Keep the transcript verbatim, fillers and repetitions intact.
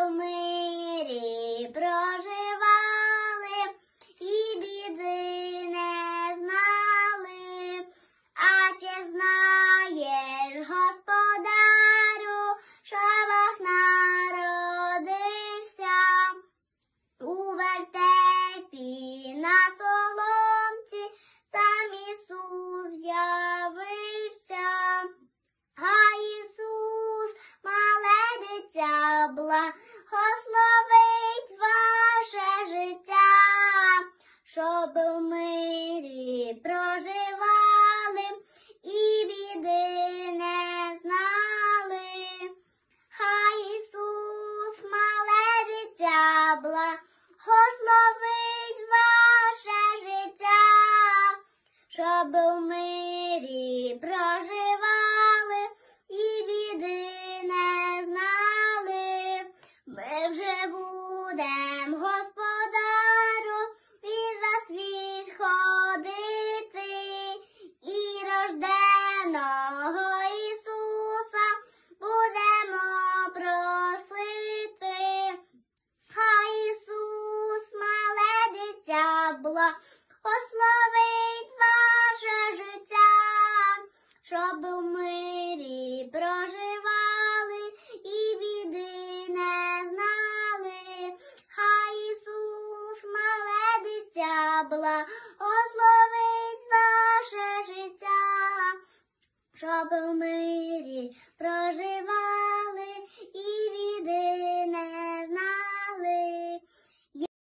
в мирі проживали і біди не знали. А чи знаєш, господарю, що Бог народився у вертепі на соломці, сам Ісус з'явився. А Ісус, мале дитя, благословить ваше життя, щоб в мирі проживали і біди не знали. Хай Ісус, мале дитя, благословить ваше життя, щоб в мирі проживали і біди не знали. Ми вже будем, господарю, від вас відходити, і рожденого Ісуса будемо просити. Хай Ісус, мале дитя, благословить ваше життя, щоб в мирі проживали і біди не знали. Хай Ісус, мале дитя, благословить ваше життя, щоб в мирі проживали